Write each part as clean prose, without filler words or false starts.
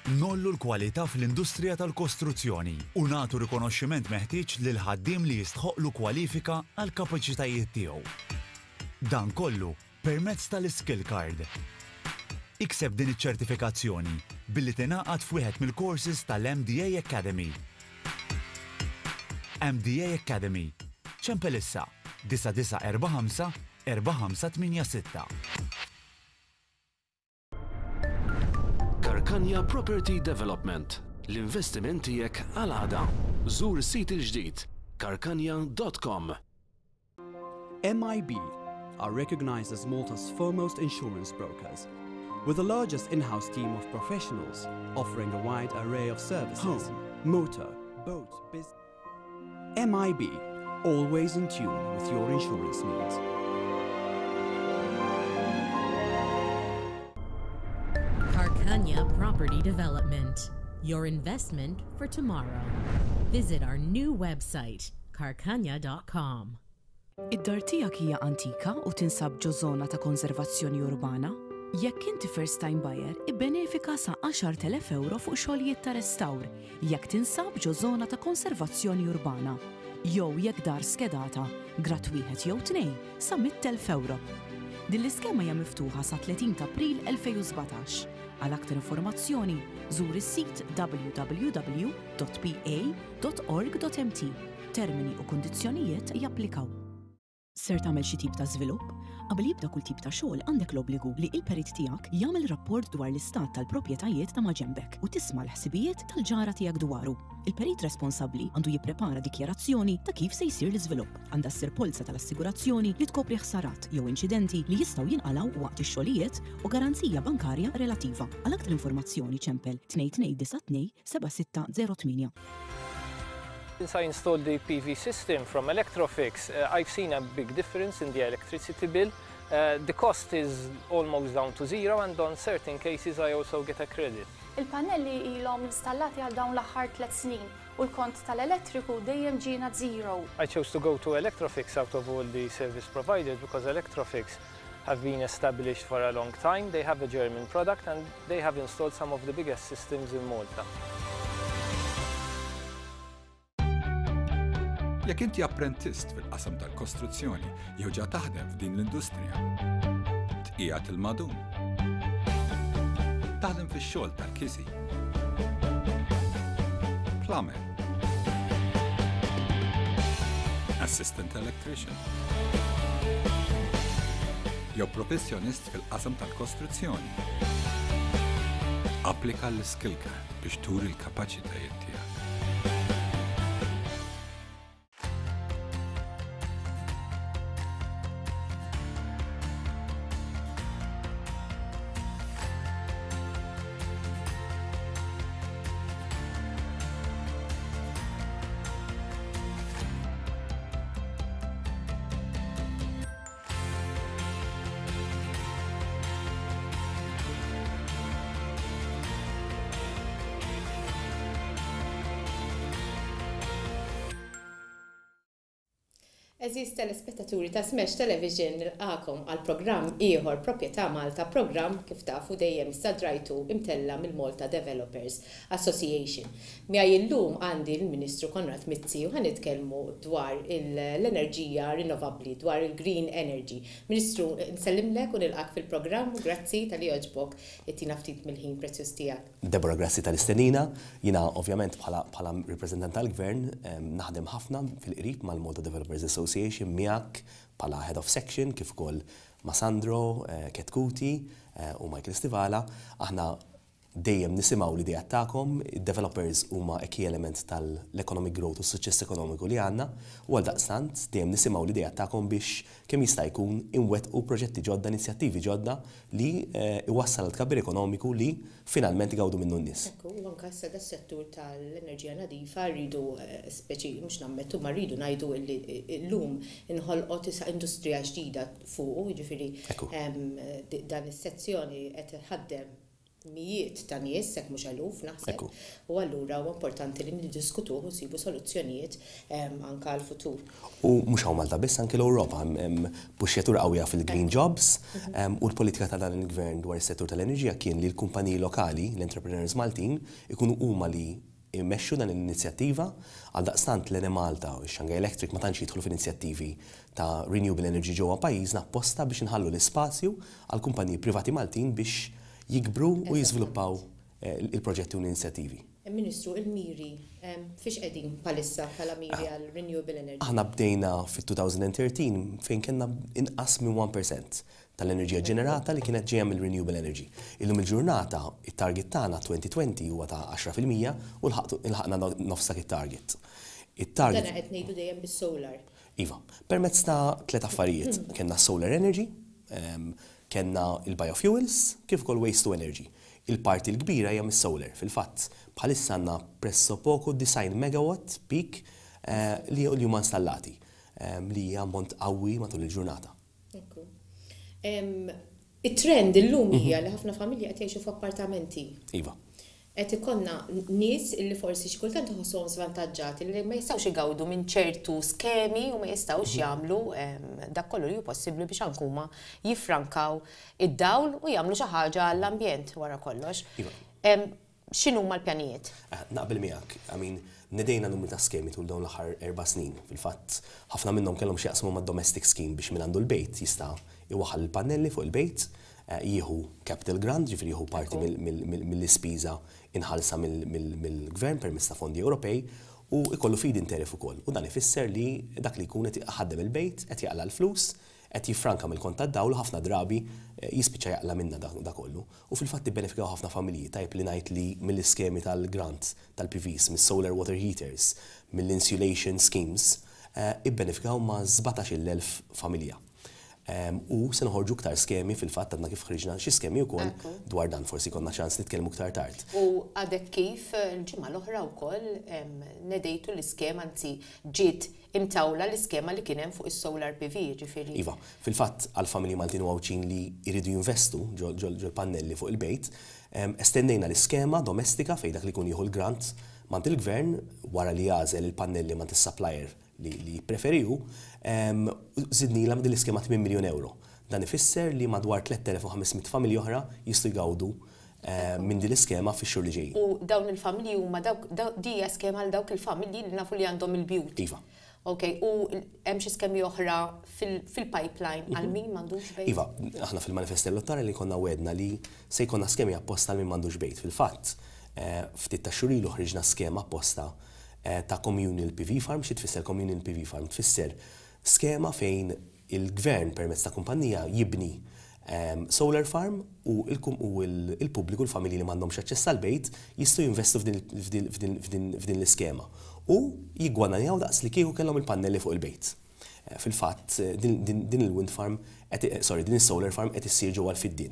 Nollu l-kwalità fl-industrija tal-kostruzzjoni u nagħtu rikonoxximent meħtieġ lil ħaddiem li jistħoqlu kwalifika għal kapaċitajiet tiegħu. Dan kollu permezz tal-Skill Card. Ikseb din iċ-ċertifikazzjoni billi tingħaqad f'wieħed mill-courses tal-MDA Academy. MDA Academy. ċempel issa 9945 4586. Karkanja Property Development. L-investiment tiegħek għal-għada. Żur is-sit il-ġdid karkanja.com. MIB are recognized as Malta's foremost insurance brokers, with the largest in-house team of professionals offering a wide array of services, motor, boat, business. MIB, always in tune with your insurance needs. Karkanya Property Development, your investment for tomorrow. Visit our new website, karkanya.com. Id-dar tiegħek hija antika u tinsab ġo żona ta' konservazzjoni urbana? Jekk inti first time buyer, ibbenefika sa' 10,000 euro fuq xogħlijiet ta' restawr jekk tinsab ġo żona ta' konservazzjoni urbana. Jew jekk dar skedata, grat wieħed jew tnejn sa' 100,000 euro. Din l-iskema hija miftuħa sa' 30 ta' April 2017. Għal aktar informazzjoni, żur is-sit www.pa.org.mt. Termini u kundizzjonijiet japplikaw. Ser tagħmel xi tip ta' żvilupp? Qabel jibda kull tip ta' xogħol għandek l-obbligu li l-perit tiegħek jagħmel rapport dwar l-istat tal-proprjetajiet ta' ma' ġembek u tisma' l-ħsibijiet tal-ġara tiegħek dwaru. Il-perit responsabbli għandu jipprepara dikjarazzjoni ta' kif se jsir l-iżvilupp. Għandha ssir polza tal-assigurazzjoni li tkopri ħsarat jew inċidenti li jistgħu jinqalgħu waqt ix-xogħlijiet u garanzija bankarja relattiva. Għal aktar informazzjoni ċempel 2292 7608. Since I installed the PV system from Electrofix, I've seen a big difference in the electricity bill. The cost is almost down to zero, and on certain cases I also get a credit. Il-pannelli ilhom installati għal dawn l-aħħar 3 snin u l-kont tal-elettriku dejjem ġiena zero. I chose to go to Electrofix out of all the service providers because Electrofix have been established for a long time. They have a German product and they have installed some of the biggest systems in Malta. Jekk inti apprentist fil-qasam tal-kostruzzjoni jew ġa taħdem f'din l-industrija, tqiegħed il-madum. Taħdem fix-xogħol tal-kisi, plumber, assistant electrician, jew professjonist fil-qasam tal-kostruzzjoni. Applika l-Skill Card biex turi l-kapaċitajiet tiegħek. Eżis telespettaturi ta' Smash Television nilqakom għal programm ieħor Proprjetà Malta, programm kif tafu dejjem istadrajtu imtella mill-Malta Developers Association. Miegħi illum għandi l-Ministru Konrad Mizzi u ħanitkellmu dwar l-enerġija rinnovabbli, dwar il-green energy. Ministru, nsellimlek u nilqak fil-programm, grazzi tal-li jogħġbok ittina ftit mill-ħin prezzjuż tiegħek. Deborah, grazzi tal-istedina. Jiena ovvjament bħala rappreżentant tal-Gvern naħdem ħafna fil-qrib mal-Malta Developers Association miegħek bħala Head of Section kif ukoll ma' Sandro Ketkuti u Michael Stivala. Aħna dejjem nisimgħu l-idea tagħkom, id-developers huma key element tal-economic growth u s-suċċess ekonomiku li għandna, u għaldaqstant dejjem nisimgħu l-idea tagħkom biex kemm jista' jkun inwettqu proġetti ġodda, inizjattivi ġodda li iwassal l-tkabbir ekonomiku li finalment igawdu minnu n-nies. Ekku, anke issa das-settur tal-enerġija nadifa rridu speċi mhux nammettu ma rridu ngħidu li llum inħolqot issa industrija ġdida fuq, jiġifieri dan is-sezzjoni qed iħaddem mijiet ta' nies, hekk mhux eluf naħseb. U allura huwa importanti li niddiskutuh u nsibu soluzzjonijiet anke għall-futur. U mhux hawn Malta biss anke l-Ewropa hemm puxjatur qawwija fil-green jobs u l-politika ta' dan il-gvern dwar is-settur tal-enerġija kien li l-kumpaniji lokali, l-entrepreneurs Maltin, ikunu huma li immexxu dan l-inizjattiva għal daqstant l-Ene Malta u x-Xangaj Electric ma tantx jidħlu f'inizjattivi ta' renewable energy ġewwa pajjiżna apposta biex inħallu l-ispazju għal kumpaniji privati Maltin biex jikbru u jiżviluppaw il-proġetti u l-inizjattivi. Ministru, il-miri, fiex qegħdin bħalissa bħala miri għal renewable energy? Aħna bdejna fit-2013 fejn kellna inqas minn 1% tal-enerġija ġenerata li kienet ġejja mill-renewable energy. Illum il-ġurnata, it-target tagħna 2020 huwa ta' 10% u lħaqna nofsak it-target. Dan qed ngħidu dejjem bis-solar. Iva, permezz ta' 3 affarijiet. Kenna solar energy, kenna il-biofuels, kif ukoll waste to energy. Il-parti l-kbira hija mis-solar. Fil-fatt, bħalissa għandna presso poco 90 megawatt peak li huma installati li hija ammont qawwi matul il-ġurnata. Il-trend illum hija li ħafna familji qed jgħixu f'appartamenti. Iva. Qed ikollna nies illi forsi xi kultant iħossuhom żvantaġġati li ma jistgħux igawdu minn ċertu skemi u ma jistgħux jagħmlu dak kollu li hu possibbli biex anke huma jiffrankaw id-dawl u jagħmlu xi ħaġa għall-ambjent wara kollox. X'inhuma l-pjanijiet? Naqbel miegħek, nedejna numru ta' skemi tul dawn l-aħħar 4 snin. Fil-fatt, ħafna minnhom kellhom xi jaqsmu mad-domestic scheme biex minn għandu l-bejt jista' iwaħħal il-pannelli fuq il-bejt, jieħu capital grant, ġifieri jieħu parti mill-ispiża inħalsa mill-gvern permezz ta' fondi Ewropej u ikollu feed-in tariff ukoll. U dan ifisser li dak li jkun qed ħaddem il-bejt, qed jaqla l-flus, qed jiffranka mill-kont tad-dawl u ħafna drabi jispiċċa jaqla minna da kollu. U fil-fatt ibbenefikaw ħafna familji tajb li ngħid li mill-iskemi tal-grant tal-PVs, mis-solar water heaters, mill-insulation schemes, ibbenefikaw ma' 17,000 familja. U se noħorġu ktar skemi fil-fatt għadna kif ħriġna xi skemi wkoll dwar dan forsi konna ċans nitkellmu ktar tard. U għadek kif il-ġimgħa l-oħra wkoll nedejtu l-iskema anzi ġiet imtawla l-iskema li kien hemm fuq is-solar PV ġifieri. Iva, fil-fatt għall-familji Maltin u Għawċin li jridu jinvestu ġol pannelli fuq il-bejt, estendejna l-iskema domestika fejn dak li jkun jieħu l-grant mant il-gvern wara li jażel il-pannelli mant is-supplier li preferiju, zidnila din l-iskema 8 miljun euro. Dan ifisser li madwar 3,500 familji oħra jistgħu jgawdu minn din l-iskema fix-xhur li ġejjin. U dawn il-familji huma di skema għal dawk il-familji li nafu li għandhom il-bjut. Iva. Ok, u hemm xi skemi oħra fil-pipeline għal min m'għandux bejt? Iva, aħna fil-manifest elettorali li konna wedna li se jkollna skemi apposta għal min m'għandux bejt. Fil-fatt, ftit ta' xhur ilu ħriġna skema apposta ta' communal PV farm. Xi tfisser communal PV farm? Tfisser skema fejn il-gvern permezz ta' kumpanija jibni solar farm u il-pubbliku l-familji li m'għandhomx aċċess għal bejt jistgħu jinvestu f'din l-iskema u jiggwananjaw daqs li kieku kellhom il-pannelli fuq il-bejt. Fil-fatt din il-wind farm, din is-solar farm qed issir ġewwa l-Fiddin.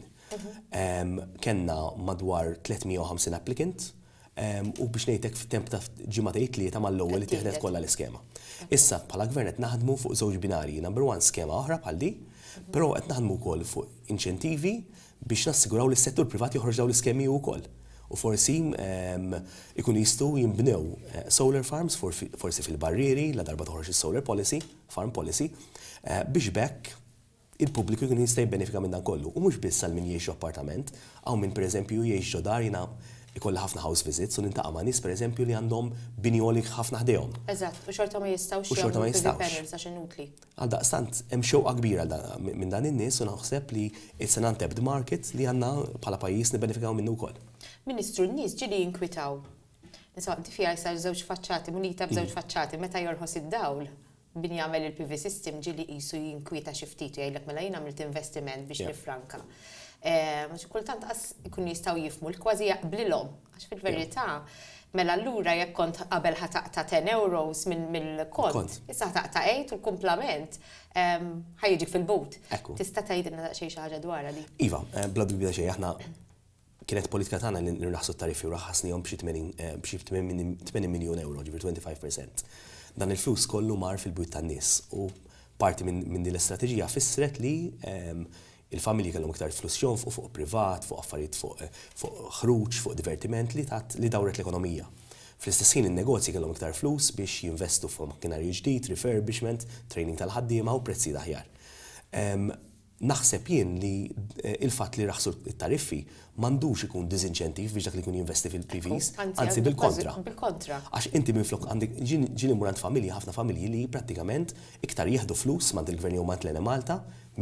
Kenna madwar 350 applicant u biex ngħidlek fit-temp ta' ġimgħatej 3 mal-ewwel li tieħdet kollha l-iskema. Issa bħala gvern qed naħdmu fuq żewġ binarji, number 1 skema oħra bħal di, però qed naħdmu wkoll fuq inċentivi biex nassiguraw li s-settur privat joħroġ dawn l-iskemi wkoll. U forsi ikun jistgħu jinbnew solar farms forsi fil-barrieri la darba toħroġ is-solar policy, farm policy, biex bekk il-pubbliku jkun jista' jibbenefika minn dan kollu. U mhux biss għal min jgħixu appartament, hawn min pereżempju jgħix ġodar jiena ikolla ħafna house visits u nintaqa' ma' nies pereżempju li għandhom binjoli ħafna ħdejhom. Eżatt, u xorta ma jistgħux jagħmlu panels għax inutli. Għaldaqstant hemm xewqa kbira minn dan in-nies u naħseb li it's an untapped market li għandna bħala pajjiż nibbenefikaw minnu wkoll. Ministru, n-nies ġieli jinkwitaw. Nisa, inti fiha jsar żewġ faċċati, munita b'żewġ faċċati, meta jorħos id-dawl bin jagħmel il-PV system ġieli qisu jinkwita xi ftit u jgħidlek mela jien għamilt investiment biex nifranka. Mhux kultant qas ikun jistgħu jifhmu l-kważi jaqblilhom għax fil-verità mela allura jekk kont qabel ħataqta' 10 euros mill-kont, issa ħataqta' 8 u l-kumplament ħajjiġik fil-but. Tista' tgħidilna daqsxejn xi ħaġa dwarha di? Iva, bla dubju xejn aħna kienet politika tagħna li nirnaħsu t-tariffi u raħħasnihom b'xi 8 miljun euro, ġifier 25%. Dan il-flus kollu mar fil-buyt tan-nies u parti minn din l-istrateġija fissret li il-familji kellhom iktar flus xonfqu fuq privat, fuq affarijiet fuq ħruġ, fuq divertiment li dawret l-ekonomija. Fl-istess ħin in-negozji kellhom iktar flus biex jinvestu fuq makkinarju ġdid, refurbishment, training tal-ħaddiema u prezzi aħjar. Naħseb jien li il-fatt li raħsu t-tariffi m'għandux ikun disinċentiv biex dak li jkun jinvesti fil-PVs, anzi bil-kontra. Għax inti minflok għandek ġili murant familji, ħafna familji li prattikament iktar jieħdu flus mand il-gvern jew mand l-Malta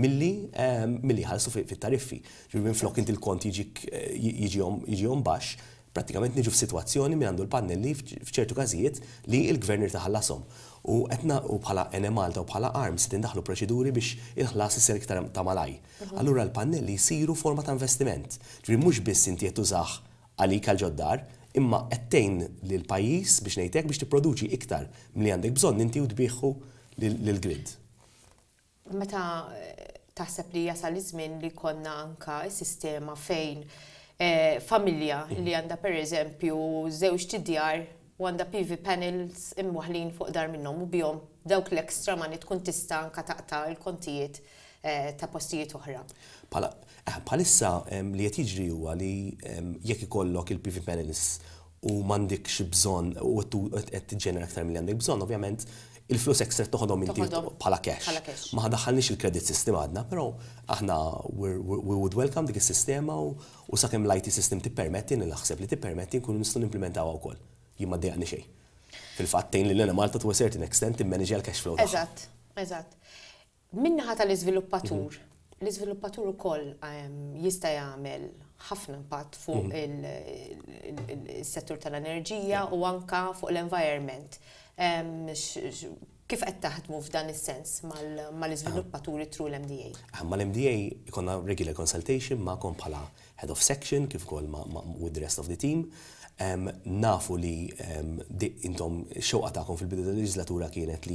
milli ħalsu fit-tariffi. Ġifieri minflok inti l-kont jiġihom baxx, prattikament niġu f'sitwazzjoni minn għandu l-pannelli f'ċertu każijiet li l-gvern irtaħallasom. U bħala Malta u bħala ARMS tindaħlu proċeduri biex il-ħlas isir iktar ta' malaj. Allura l-pannelli jsiru forma ta' investiment. Ġifieri mhux biss inti qed tużah għalik għall-ġoddar, imma qedtejn lill-pajjiż biex ngħidlek biex tipproduċi iktar milli għandek bżonn inti u tbieħu lill-grid. Meta taħseb li jasal iż-żmien li konna anka s-sistema fejn familja li għandha pereżempju żewġ tidjar u għandha PV panels imwaħlin fuq dar minnhom u bihom dawk l-ekstra money tkun tista' anke taqta' l-kontijiet ta' postijiet oħra. Bħalissa li qed jiġri huwa li jekk ikollok il-PV panels u m'għandekx bżonn u qed tiġġenera aktar milli għandek bżonn, ovvjament il-flus ekstra toħodhom inti bħala cash. Ma daħħalniex il-credit system għadna, però aħna we would welcome dik is-sistema u sakemm l-IT system tippermetti naħseb li tippermetti nkunu nistgħu nimplementawha wkoll. Jien ma ddejjaqni xejn. Fil-fatt tgħin lil Malta to a certain extent timmanage l-cash flow. Eżatt. Min-naħa tal-iżviluppatur, l-iżviluppatur ukoll jista' jagħmel ħafna impatt fuq is-settur tal-enerġija u anke fuq l-environment. Kif qed taħdmu f'dan is-sens mal-iżviluppaturi through l-MDA? Mal-MDA ikonna regular consultation magħkom bħala head of section kif ukoll with the rest of the team. Nafu li intom xewqa tagħkom fil-bidu tal-leġislatura kienet li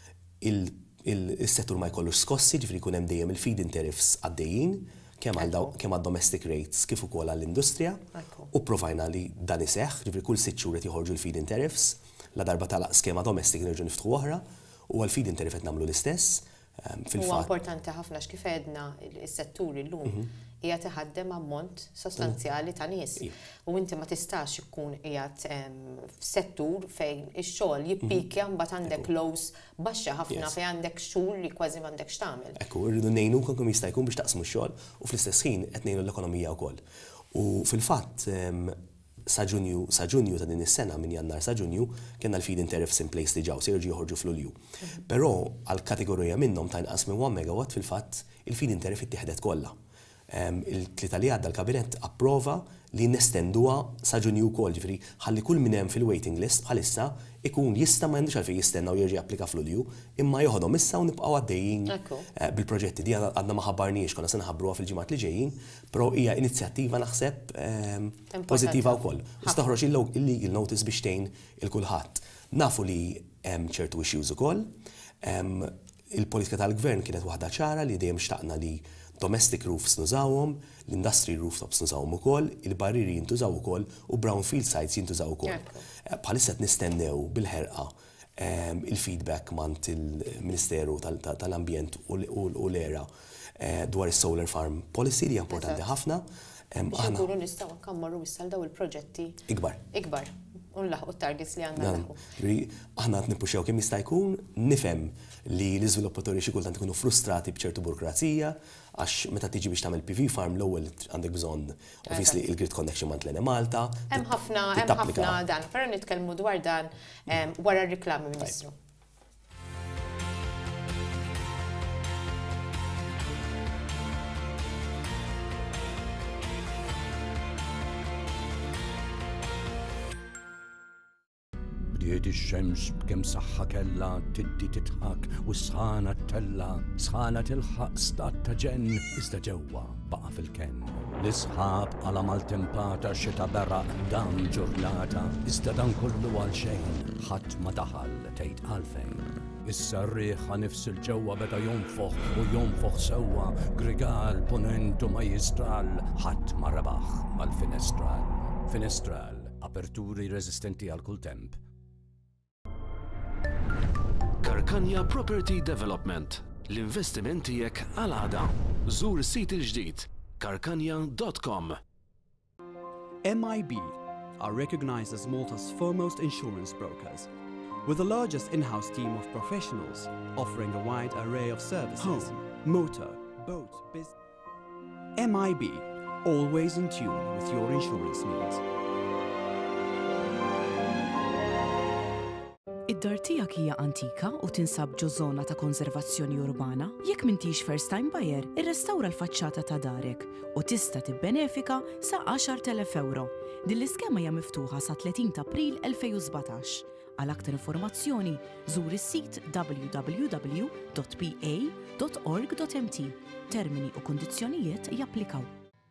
il-settur ma jkollux skossi, ġifieri jkun hemm dejjem il-feed-in tariffs għaddejjin kemm għad-domestic rates kif ukoll għall-industrija u provajna li dan iseħħ, ġifieri kull 6 xhur qed joħorġu l-feed-in tariffs. La darba talaq skema domestik nerġu niftħu oħra u għal-feed-in tariff qed nagħmlu l-istess. Huwa importanti ħafna x'kif għedna is-settur illum hija tiħaddem ammont sostanzjali ta' nies. U inti ma tistax ikun qiegħed f'settur fejn ix-xogħol jippikja mbagħad għandek lows baxxa ħafna fejn għandek xhur li kważi m'għandekx tagħmel. Ekku, irridu ngħinukom kemm jista' jkun biex taqsmu x-xogħol u fl-istess ħin qed ngħinu l-ekonomija wkoll. U fil-fatt sa Ġunju ta' din is-sena minn Jannar sa Ġunju kellna l-feed-in tariffs in place li ġew se jerġgħu joħorġu f'Lulju. Però għal kategorija minnhom ta' inqas minn 1 megawatt fil-fatt il-feed-in tariff ittieħdet kollha. Il-tlieta li għadda l-kabinet approva li nestenduha sa Ġunju wkoll, ġifieri ħalli kull min hemm fil-waiting list bħalissa ikun jista' ma jgħandux għalfejn jistenna u jerġa' japplika f'Lulju, imma joħodhom issa u nibqgħu għaddejjin bil-proġetti di għadna ma ħabbarniex konna se nħabbruha fil-ġimgħat li ġejjin, però hija inizjattiva naħseb pożittiva wkoll. U staħroġ il-legal notice biex tgħin il-kulħadd. Nafu li hemm ċertu issues ukoll. Il-politika tal-gvern kienet waħda ċara li dejjem xtaqna li domestic roofs nużawhom, l-industry rooftops nużawhom ukoll, il-barriri jintużaw ukoll u brownfield sites jintużaw ukoll. Bħalissa qed nistennew bil-ħerqa il-feedback mant il-Ministeru tal-Ambjent u l-Era dwar is-solar farm policy li importanti ħafna. Biex nkunu nistgħu nkammorru issa daw il-proġetti ikbar. U nlaħqu t-targets li għandna naħu. Aħna qed nippuxxew kemm jista' jkun, nifhem li l-iżviluppatori xi kultant ikunu frustrati b'ċertu burokrazija għax meta tiġi biex tagħmel PV farm l-ewwel għandek bżonn obviously il-grid connection mant Malta. Hemm ħafna dan, però nitkellmu dwar dan wara r-riklami Ministru. Bdiet ix-xemx b'kemm saħħa kellha tiddi titħak u sħana tella, sħana tilħaq stat ta' ġenn iżda ġewwa baqa' fil-kenn. L-isħab għala mal-tempata xita beraq dan ġurnata, iżda dan kollu għal xejn, ħadd ma daħal tgħid għalfejn. Issa r-riħa nifs il-ġewwa beda jonfoħ sewwa, grigal ponent u majistral, ħadd ma rebaħ mal-finestral. Finestral, aperturi resistenti għal kull temp. Karkanja Property Development. L-investimenti jekk għal-għada. Żur is-sit il-ġdid karkanja.com. MIB are recognized as Malta's foremost insurance brokers, with the largest in-house team of professionals offering a wide array of services, motor, boat, business. MIB, always in tune with your insurance needs. Id-dar tiegħek hija antika u tinsab ġo żona ta' konservazzjoni urbana? Jekk m'intix first time buyer, irrestawra l-faċċata ta' darek u tista' tibbenefika sa 10,000 euro. Din l-iskema hija miftuħa sa 30 ta' April 2017. Għal aktar informazzjoni, żur is-sit www.pa.org.mt. Termini u kondizzjonijiet japplikaw.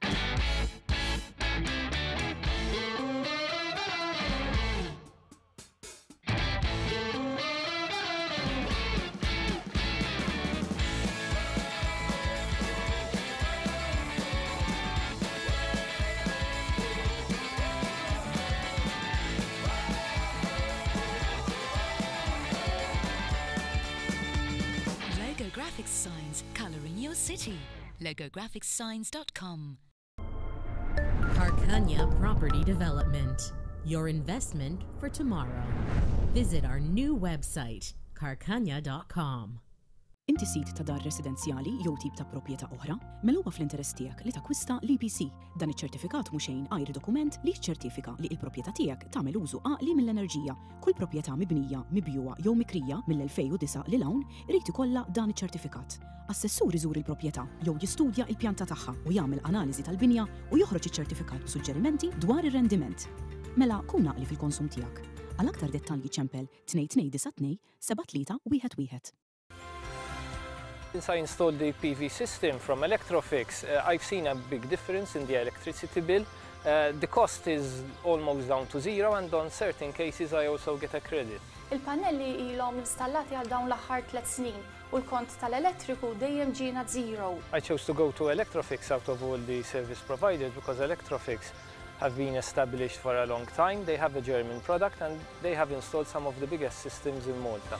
Graphics Signs, coloring your city. LegoGraphicsSigns.com. Carcagna Property Development, your investment for tomorrow. Visit our new website, carcagna.com. Inti sit ta' dar residenzjali jew tip ta' proprjetà oħra, meluba fl-interess tiegħek li takwista l-EPC. Dan iċ-ċertifikat mhux xejn għajri dokument li jiċċertifika li l-proprjetà tiegħek tagħmel użu għaqli mill-enerġija. Kull proprjetà mibnija, mibjuwa jew mikrija mill-2009 lil hawn irid ikollha dan iċ-ċertifikat. Assessur iżur il-proprjetà jew jistudja l-pjanta tagħha u jagħmel analiżi tal-binja u joħroġ iċ-ċertifikat b'suġġerimenti dwar ir-rendiment. Mela kun naqli fil-konsum tiegħek. Għal aktar dettalji ċempel 2292 7311. Since I installed the PV system from Electrofix, I've seen a big difference in the electricity bill. The cost is almost down to zero, and on certain cases I also get a credit. Il-pannelli ilhom installati għal dawn l-aħħar 3 snin u l-kont tal-elettriku dejjem ġiena zero. I chose to go to Electrofix out of all the service providers because Electrofix have been established for a long time. They have a German product and they have installed some of the biggest systems in Malta.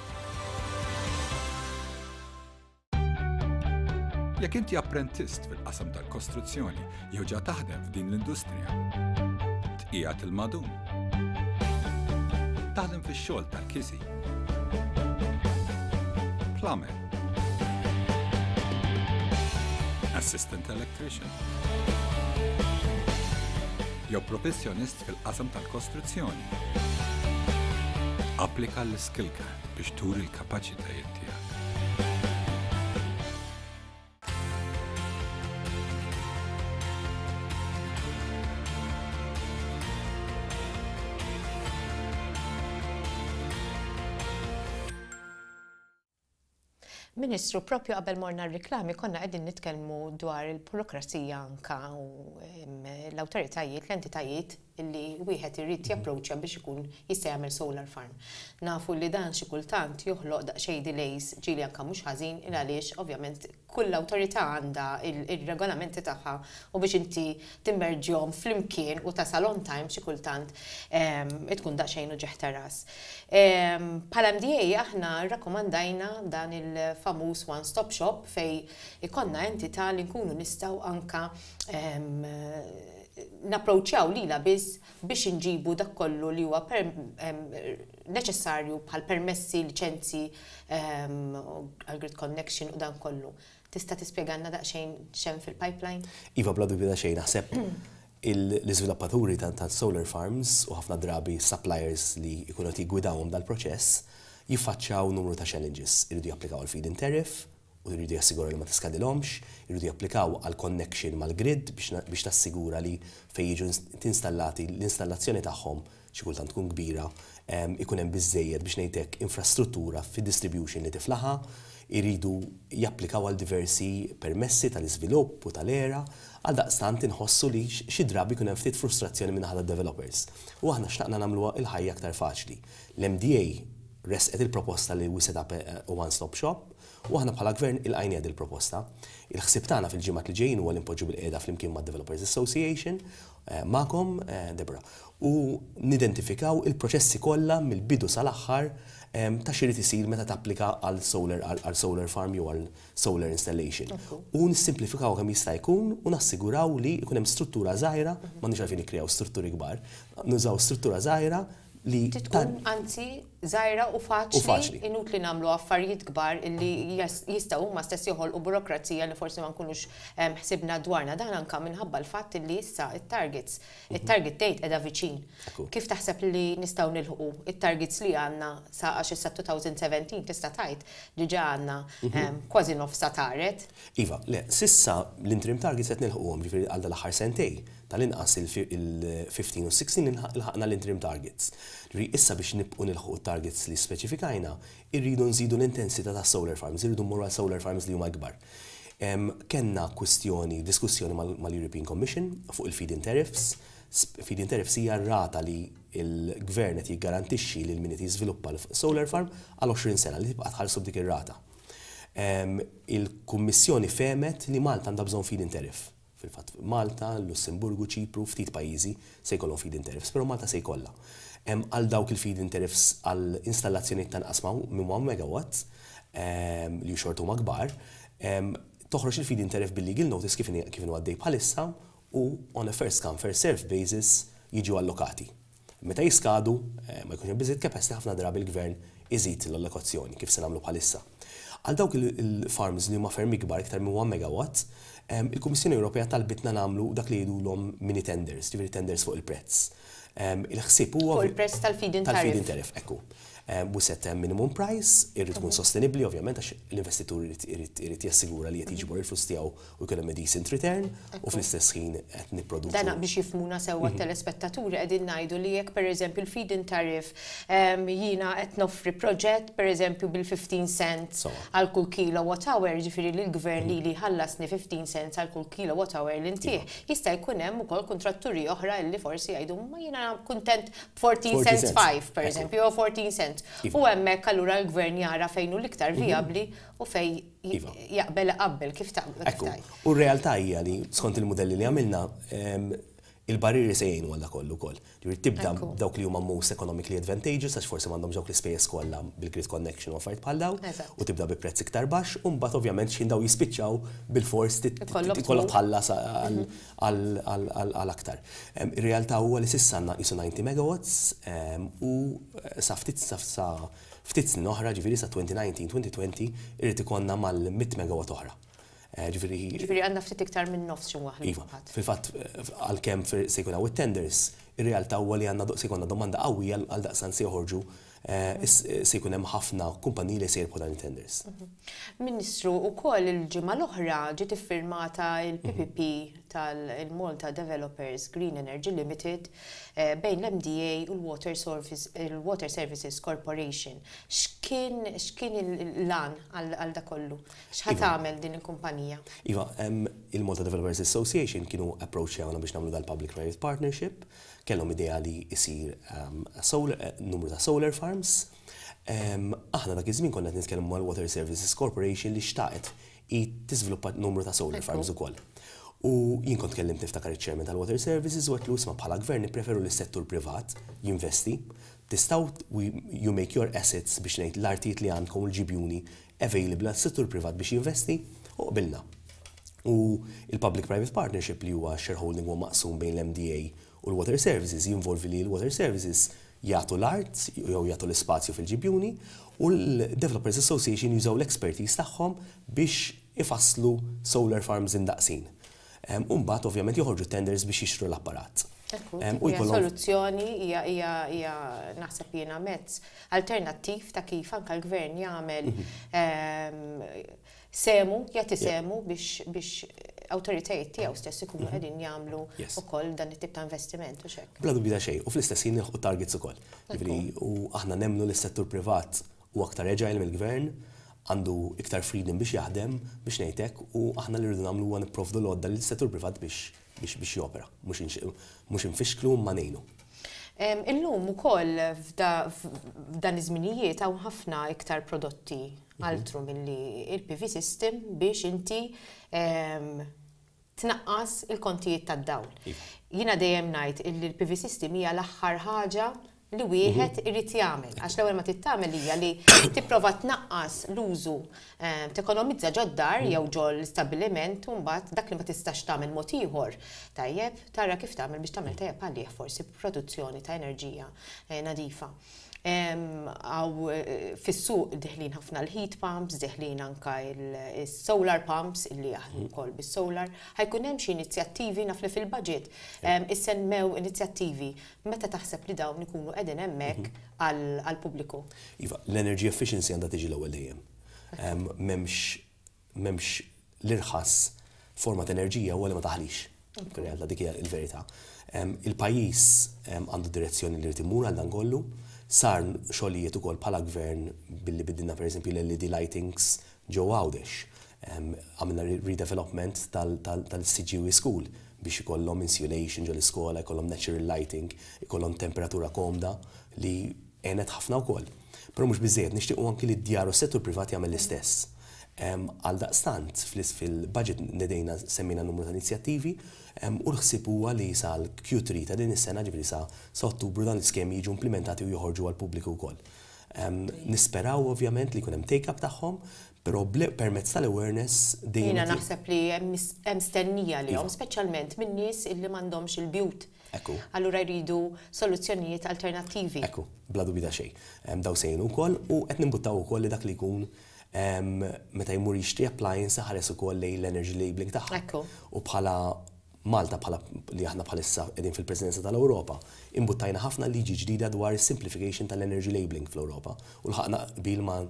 Jekk inti apprentist fil-qasam tal-kostruzzjoni jew ġa taħdem f'din l-industrija, tqiegħed il-madum. Taħdem fix-xogħol tal-kisi, plumber, assistant electrician, jew professjonist fil-qasam tal-kostruzzjoni. Applika l-skill card biex turi l-kapaċitajiet tiegħek. Ministru, propju qabel morna r-riklami konna qegħdin nitkellmu dwar il-burokrazija anka u l-awtoritajiet, l-entitajiet illi wieħed irid japproċċja biex ikun jista' jagħmel solar farm. Nafu li dan xi kultant joħloq daqsxejn delays ġieli anke mhux ħażin il għaliex ovvjament kull awtorità għandha ir-regolamenti tagħha u biex inti timmerġjhom flimkien u tasal on time xi kultant tkun daqsxejn uġeħ ta' ras. Bħala MDA aħna rrakkomandajna dan il-famuż one-stop shop fej ikonna entità li nkunu nistgħu anke napproċċjaw lilha biss biex inġibu dak kollu li huwa neċessarju bħal permessi, liċenzji għal grid connection u dan kollu. Tista' tispjegana daqsxejn xemm fil-pipeline? Iva bla dubju xejn naħseb l-iżviluppaturi ta' solar farms u ħafna drabi suppliers li jkunu qed jiggwidawhom dal-proċess jiffaċċjaw numru ta' challenges. Iridu japplikaw il-feed-in tariff, u jridu jassigura li ma tiskadilhomx, jridu japplikaw għal connection mal-grid biex tassigura li fejn jiġu tinstallati l-installazzjoni tagħhom xi kultant tkun kbira, ikun hemm biżżejjed biex ngħidlek infrastruttura fid-distribution li tiflaħa, jridu japplikaw għal diversi permessi tal-iżvilupp u tal-era, għal daqstant inħossu li xi drabi jkun hemm ftit frustrazzjoni minn ħadd developers. U aħna xtaqna nagħmluha il-ħajja aktar faċli. L-MDA resqet il-proposta li we set up a one-stop shop u aħna bħala gvern il-għajnija il-proposta. Il-ħsib tagħna fil-ġimgħat li ġejjin huwa li npoġġu bil-qiegħda flimkien mad-Developers Association magħkom Debra u nidentifikaw il-proċessi kollha mill-bidu sal-aħħar ta' xirrit isir meta tapplika għal solar farm jew għal solar installation. U nissimplifikaw kemm jista' jkun u nassiguraw li jkun hemm struttura żgħira, m'għandniex għalfejn nikkrew strutturi kbar, nużaw struttura żgħira li tkun anzi żgħira u faċli inutli nagħmlu affarijiet kbar illi jistgħu huma stess joħolqu burokrazija li forsi ma nkunux ħsibna dwarna dan anke minħabba l-fatt illi issa it-target date qiegħda viċin. Kif taħseb li nistgħu nilħqu it-targets li għandna sa għax issa 2017 tista' tgħid diġà għandna kważi nofsa taret. Iva, le, sissa l-interim targets qed nilħquhom ġifieri għal l-aħħar sentej tal-inqas il-15 u 16 ilħaqna l-interim targets. Issa biex nibqu nilħu targets li speċifikajna, irridu nżidu l-intensità ta' solar farms, irridu mmorru għal solar farms li huma kbar. Kenna diskussjoni mal-European Commission fuq il-feed-in tariffs. Feed-in tariffs hija rata li l-gvern qed jiggarantixxi lil min qed jiżviluppa l-solar farm għal 20 sena li tibqa' tħallsu b'dik ir-rata. Il-Kummissjoni femet li Malta għandha bżonn feed-in tariff. Fil-fatt Malta, Lussemburgu, Ċipru, ftit pajjiżi se jkollhom feed-in tariffs, però Malta se jkollha. Għal dawk il-feed-in tariffs għal installazzjonijiet ta' nqas minn 1 megawatt li xortu ma' kbar, toħroġ il-feed-in tariff bil-legal notice kif inhu għaddej bħalissa u on a first come first serve basis jiġu allokati. Meta jiskadu, ma jkunx hemm biżejjed capacity ħafna drabi il-gvern iżid l-allokazzjoni kif se nagħmlu bħalissa. Għal dawk il-farms li huma ferm ikbar iktar minn 1 megawatt, il-Kummissjoni Ewropea talbitna nagħmlu dak li jgħidulhom mini tenders, ġifieri tenders fuq il-prezz. Il-ħsieb huwa fuq il-prezz tal-feed-in tariff, ekku. U set minimum price, irrid tkun sostenibbli ovvjament għax l-investitur irid jassigura li qed jiġbor il-flus tiegħu u jkun hemm decent return u fl-istess ħin qed nipproduċu. Dan biex jifhmuna sewwa telespettaturi qegħdin ngħidu li jekk pereżempju il-feed-in tariff jiena qed noffri proġett pereżempju bil-15 cents għal kull kilowatt hour, ġifieri li l-gvern li ħallasni 15 cents għal kull kilowatt hour li ntih. Jista' jkun hemm ukoll kontratturi oħra li forsi jgħidu ma jiena kuntent 14 cents 5 pereżempju jew 14 cents. U hemmhekk allura l-gvern jara fejn hu l-iktar vijabbli u fejn jaqbel qabbel kif tgħid. U r-realtà hija li skont il-modelli li għamilna il-barrieri se jgħinu għal koll ukoll. Tibda dawk li huma most economically advantageous għax forsi m'għandhomx dawk l-ispejjeż kollha bil-grid connection u affarijiet bħal dawn u tibda bi prezz iktar baxx u mbagħad ovvjament xi daw jispiċċaw bil-fors tikollok tħallas għal aktar. Ir-realtà huwa li s'issa għandna qisu 90 megawatts u sa ftit snin oħra ġifieri sa 2019-2020 irid ikollna mal-100 megawatt oħra. Ġifieri għandna ftit iktar minn nofs xi waħda. Iva, fil-fatt għalkemm se jkun hawn it-tenders, ir-realtà huwa li għandna se jkollna domanda qawwija għal daqstant se joħorġu se jkun hemm ħafna kumpaniji li se jirbħu dan it-tenders. Ministru, ukoll il-ġimgħa l-oħra ġiet iffirmata il-PPP tal-Malta Developers Green Energy Limited bejn l-MDA u l-Water Services Corporation. X'kien il-lan għal da kollu? X'ħad tagħmel din il-kumpanija? Iva, il-Malta Developers Association kienu approachjawna biex nagħmlu dal-Public-Private Partnership, kellhom idea li jsir numru ta' solar farms. Aħna dak iż-żmien konna qed nitkellmu mal-Water Services Corporation li xtaqet tiżviluppa numru ta' solar farms ukoll. U jien kont kellimt niftakar iċ-chairman tal-Water Services u għetlu isma' bħala gvern nippreferu li s-settur privat jinvesti. Tistgħu you make your assets biex ngħid l-artijiet li għandkom il-ġibjuni available għas-settur privat biex jinvesti u qbilna. U il-Public-Private Partnership li huwa shareholding huwa maqsum bejn l-MDA u l-Water Services jinvolvi li l-Water Services jagħtu l-art jew jagħtu l-ispazju fil-ġibjuni u l-Developers Association jużaw l-expertise tagħhom biex ifasslu solar farms indaqsin. Mbagħad ovvjament joħorġu tenders biex jixtru l-apparat. Soluzzjoni hija naħseb jiena mezz alternattiv ta' kif anke l-gvern jagħmel jagħti semu biex awtoritajiet tiegħu stess ikunu qegħdin jagħmlu wkoll dan it-tip ta' investiment u xekk. Bla dubju xejn, u fl-istess ħin nilħu targets ukoll. U aħna nemmnu li s-settur privat u aktar agile mill-gvern għandu iktar freedom biex jaħdem biex ngħidlek u aħna li rridu nagħmlu huwa nipprovdu l-għodda lill-settur privat biex jopera, mhux infixklu ma ngħinu. Illum ukoll f'dan iż-żminijiet hawn ħafna iktar prodotti altru milli il-PV system biex inti tnaqqas il-kontijiet tad-dawl. Jiena dejjem ngħid li l-PV system hija l-aħħar ħaġa li wieħed irid jagħmel. Għax l-ewwel ma tittamel hija li tipprova tnaqqas l-użu tekonomizza ġoddar jew ġol l-istabbiliment u mbagħad dak li ma tistax tagħmel mod ieħor. Tajjeb, tara kif tagħmel biex tagħmel tajjeb għalih forsi produzzjoni ta' enerġija nadifa. Għaw fis-suq diħlin ħafna l-heat pumps, diħlin anka il-solar pumps illi jaħdmu wkoll bis-solar. Ħajkun hemm xi inizjattivi naf li fil-budget issemmew inizjattivi. Meta taħseb li dawn ikunu qegħdin hemmhekk għall-pubbliku? Iva, l-energy efficiency għandha tiġi l-ewwel dejjem. M'hemmx l-irħas forma ta' enerġija huwa li ma taħlix. Dik hija l-verità. Il-pajjiż għandu direzzjoni li rid imur għal dan kollu. Sar xogħlijiet ukoll bħala gvern billi bidilna pereżempju l-LED lightings ġew Għawdex. Għamilna redevelopment tal-CGW School biex ikollhom insulation ġol iskola, ikollhom natural lighting, ikollhom temperatura komda li għenet ħafna wkoll. Però mhux biżżejjed nixtiequ anki li d-djar u settur privat jagħmel l-istess. Għal daqstant fil-budget nedejna semmina numru ta' inizjattivi u l-ħsib huwa li sa l-Q3 ta' din is-sena ġifri sa Ottubru dan l-iskemi jiġu implementati u joħorġu għall-pubbliku wkoll. Nisperaw ovvjament li jkun hemm take-up tagħhom, però permezz tal-awareness dejjem. Jiena naħseb li hemm stennija lihom speċjalment min nies illi m'għandhomx il-bjut. Allura jridu soluzzjonijiet alternattivi. Ekku, bla dubita xejn. Daw sejn ukoll u qed nimbuttaw ukoll li dak li jkun meta jmur jixtri appliance ħares ukoll lejn l-energy labeling tagħha. U bħala Malta li aħna bħalissa qegħdin fil-Presidenza tal-Ewropa, imbuttajna ħafna liġi ġdida dwar is-simplification tal-energy labeling fl-Ewropa u lħaqna qbil ma'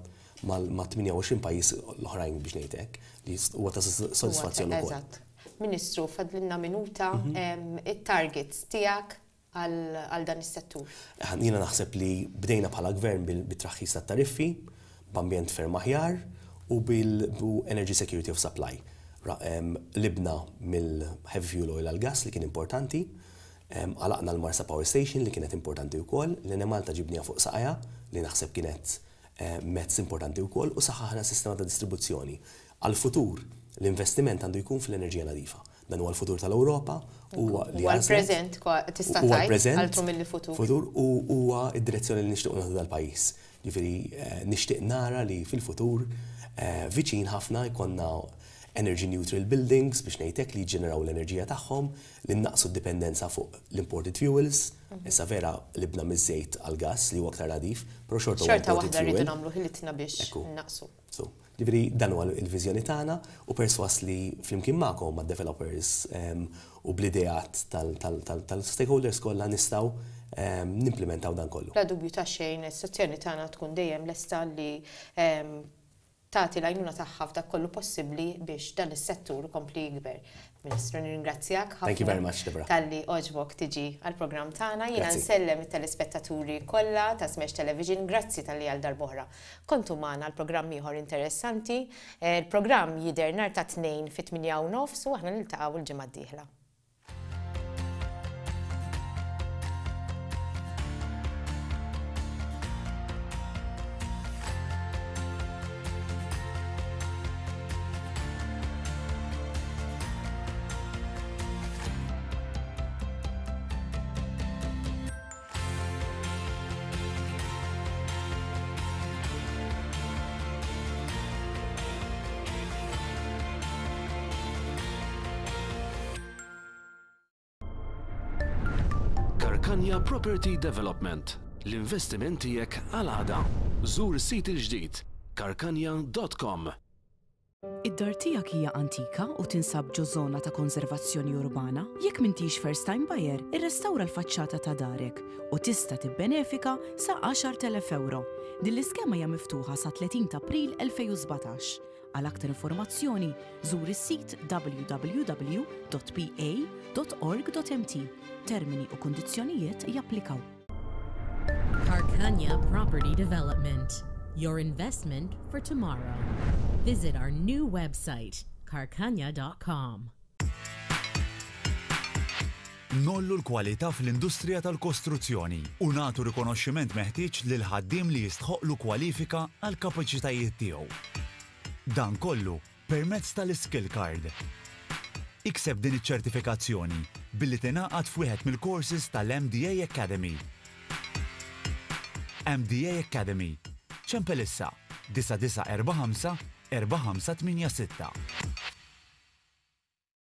28 pajjiż l-oħrajn biex ngħid hekk li huwa ta' sodisfazzjon ukoll. Ministru, fadlilna minuta it-targets tiegħek għal dan is-settur. Jiena naħseb li bdejna bħala gvern bit-traħħis tat-tariffi, b'ambjent ferm aħjar u bil-energy security of supply. Libna mill-heavy fuel oil għal-gas li kien importanti, għalaqna l-Marsa Power Station li kienet importanti wkoll, l-Malta ġibnija fuq saqajja li naħseb kienet mezz importanti wkoll u saħħaħna sistema ta' distribuzzjoni. Għal-futur l-investiment għandu jkun fil-enerġija nadifa. Dan huwa l-futur tal-Ewropa huwa li għal-preżent tista' tgħid altru mill-futur. Futur huwa id-direzzjoni li nixtieq naħdu dal-pajjiż. Ġifieri nixtieq nara li fil-futur viċin ħafna jkollna energy neutral buildings biex ngħidlek li jġeneraw l-enerġija tagħhom, li naqsu d-dipendenza fuq l-imported fuels. Issa vera libna miż-żejt għal-gass li huwa aktar nadif, però xorta waħda rridu nagħmlu ħilitna biex naqsu. Ġifieri dan huwa l-viżjoni tagħna u perswas li flimkien magħkom mad-developers u bl-ideat tal-stakeholders kollha nistgħu nimplementaw dan kollu. Bla dubju ta' xejn, is-sezzjoni tagħna tkun dejjem lesta li tagħti l-għajnuna tagħha f'dak kollu possibbli biex dan is-settur ikompli jikber. Ministru, nirringrazzjak ħafna talli oġbok tiġi għall-programm tagħna. Jiena nsellem it-telespettaturi kollha ta' Smash Television, grazzi talli għal darb'oħra. Kontu magħna l-programm ieħor interessanti. Il-programm jidher nhar ta' tnejn fit-8:09 u aħna niltaqgħu l-ġimgħa d-dieħla. Karkanja Property Development. L-investimenti jekk għal-għada. Żur is-sit il-ġdid karkanja.com. Id-dar tiegħek hija antika u tinsab ġo żona ta' konservazzjoni urbana? Jekk m'intix first time buyer, irrestawra l-faċċata ta' darek u tista' tibbenefika sa 10,000 euro. Din l-iskema hija miftuħa sa 30 ta' April 2017. Għal aktar informazzjoni, żur is-sit www.pa.org.mt. Termini u kondizzjonijiet japplikaw. Karkanya Property Development. Your investment for tomorrow. Visit our new website, karkanya.com. Nollu l-kwalità fl-industrija tal-kostruzzjoni u nagħtu rikonoxximent meħtieġ lil ħaddiem li jistħoqlu kwalifika għal kapaċitajiet tiegħu. Dan kollu permezz tal-Skill Card. Ikseb din iċ-ċertifikazzjoni billi tingħaqad f'wieħed mill-courses tal-MDA Academy. MDA Academy. ċempel issa 9945 4586.